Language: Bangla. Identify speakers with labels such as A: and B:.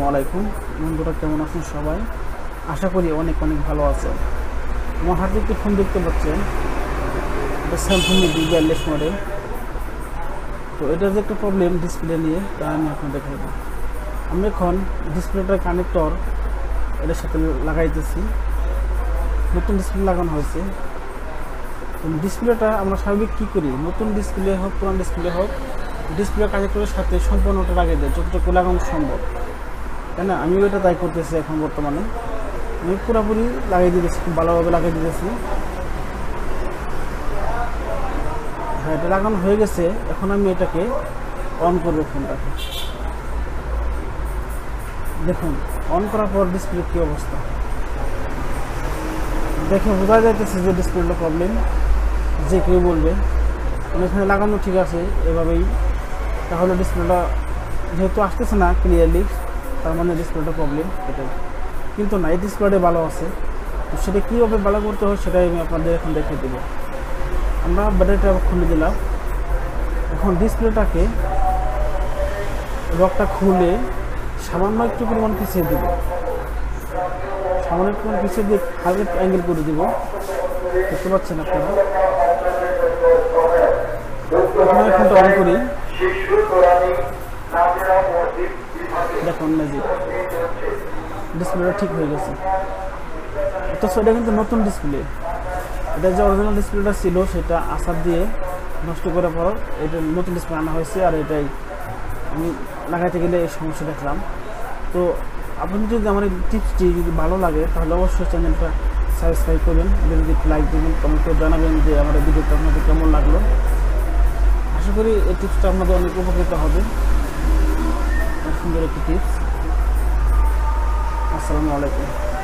A: আলাইকুম বন্ধুরা, কেমন আছেন সবাই? আশা করি অনেক অনেক ভালো আছে। আমার হাতে একটি ফোন দেখতে পাচ্ছেন, এটা স্যামসাং B42 মডেল। তো এটার যে একটা প্রবলেম ডিসপ্লে নিয়ে, তা আমি আপনাদের দেখাবো। আমি এখন ডিসপ্লেটার কানেক্টর এটার সাথে লাগাইতেছি। নতুন ডিসপ্লে লাগানো হয়েছে। ডিসপ্লেটা আমরা স্বাভাবিক কী করি, নতুন ডিসপ্লে হোক পুরান ডিসপ্লে হোক, ডিসপ্লে কানেক্টরের সাথে সম্পূর্ণটা লাগিয়ে দেয় যতটুকু লাগানো সম্ভব, তাই না? আমিও এটা তাই করতেছি। এখন বর্তমানে আমি পুরোপুরি লাগিয়ে দিতেছি, খুব ভালোভাবে লাগিয়ে দিতেছি। হ্যাঁ, এটা লাগানো হয়ে গেছে। এখন আমি এটাকে অন করবো ফোনটাকে। দেখুন, অন করার পর ডিসপ্লে কী অবস্থা দেখে বোঝা যাইতেছে যে ডিসপ্লেটা প্রবলেম। যে কেউ বলবে এখানে লাগানো ঠিক আছে এভাবেই, তাহলে ডিসপ্লেটা যেহেতু আসতেছে না ক্লিয়ারলি, তার মানে ডিসপ্লেটা প্রবলেম এটাই। কিন্তু না, এই ডিসপ্লেটা ভালো আছে। তো সেটা কীভাবে ভালো করতে হয় সেটাই আমি আপনাদের এখন দেখিয়ে দেবো। আমরা ব্যাটারিটা খুলে দিলাম। এখন ডিসপ্লেটাকে লকটা খুলে সামান্য একটু পরিমাণ পিছিয়ে দেব, সামান্য একটু পিছিয়ে দিয়ে হালকা অ্যাঙ্গেল করে দেবো। দেখতে পাচ্ছেন আপনারা। এখন ফোনটা অন করি, দেখুন ম্যাজিক, ডিসপ্লেটা ঠিক হয়ে গেছে। অথচ এটা কিন্তু নতুন ডিসপ্লে। এটা যে অরিজিনাল ডিসপ্লেটা ছিল সেটা আসার দিয়ে নষ্ট করার পর এটা নতুন ডিসপ্লে আনা হয়েছে। আর এটাই আমি লাগাইতে গেলে এই সমস্যা দেখলাম। তো আপনি যদি আমার এই টিপসটি যদি ভালো লাগে তাহলে অবশ্যই চ্যানেলটা সাবস্ক্রাইব করবেন, যদি লাইক দেবেন, কমেন্ট করে জানাবেন যে আমার ভিডিওটা আপনাদের কেমন লাগলো। আশা করি এই টিপসটা আপনাদের অনেক উপকৃত হবে। সুন্দর একটি টিপস। আসসালামু আলাইকুম।